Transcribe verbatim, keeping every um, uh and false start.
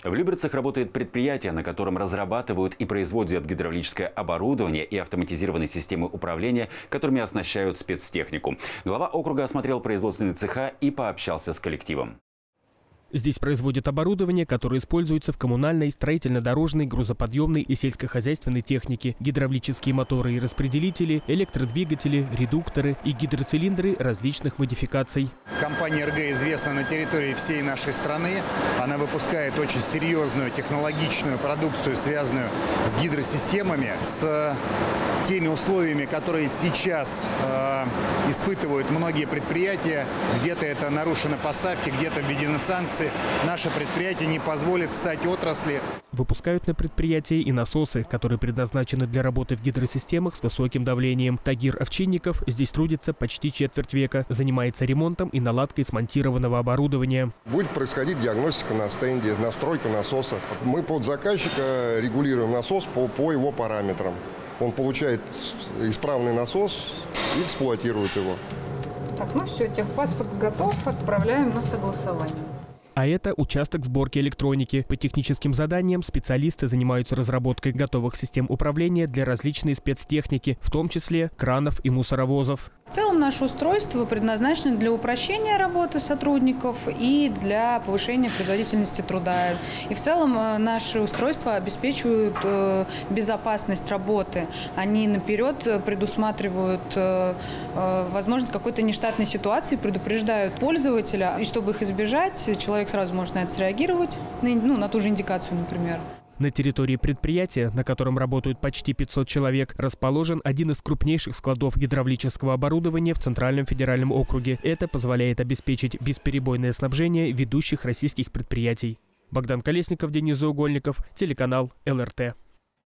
В Люберцах работает предприятие, на котором разрабатывают и производят гидравлическое оборудование и автоматизированные системы управления, которыми оснащают спецтехнику. Глава округа осмотрел производственные цеха и пообщался с коллективом. Здесь производят оборудование, которое используется в коммунальной, строительно-дорожной, грузоподъемной и сельскохозяйственной технике. Гидравлические моторы и распределители, электродвигатели, редукторы и гидроцилиндры различных модификаций. Компания эр гэ известна на территории всей нашей страны. Она выпускает очень серьезную технологичную продукцию, связанную с гидросистемами, с теми условиями, которые сейчас э, испытывают многие предприятия. Где-то это нарушены поставки, где-то введены санкции. Наше предприятие не позволит стать отрасли. Выпускают на предприятии и насосы, которые предназначены для работы в гидросистемах с высоким давлением. Тагир Овчинников здесь трудится почти четверть века. Занимается ремонтом и наладкой смонтированного оборудования. Будет происходить диагностика на стенде, настройка насоса. Мы под заказчика регулируем насос по, по его параметрам. Он получает исправный насос и эксплуатирует его. Так, ну все, техпаспорт готов, отправляем на согласование. А это участок сборки электроники. По техническим заданиям специалисты занимаются разработкой готовых систем управления для различной спецтехники, в том числе кранов и мусоровозов. В целом наше устройство предназначено для упрощения работы сотрудников и для повышения производительности труда. И в целом наши устройства обеспечивают безопасность работы. Они наперед предусматривают возможность какой-то нештатной ситуации, предупреждают пользователя. И чтобы их избежать, человек сразу может на это среагировать, ну, на ту же индикацию, например. На территории предприятия, на котором работают почти пятьсот человек, расположен один из крупнейших складов гидравлического оборудования в Центральном федеральном округе. Это позволяет обеспечить бесперебойное снабжение ведущих российских предприятий. Богдан Колесников, Денис Заугольников, телеканал эл эр тэ.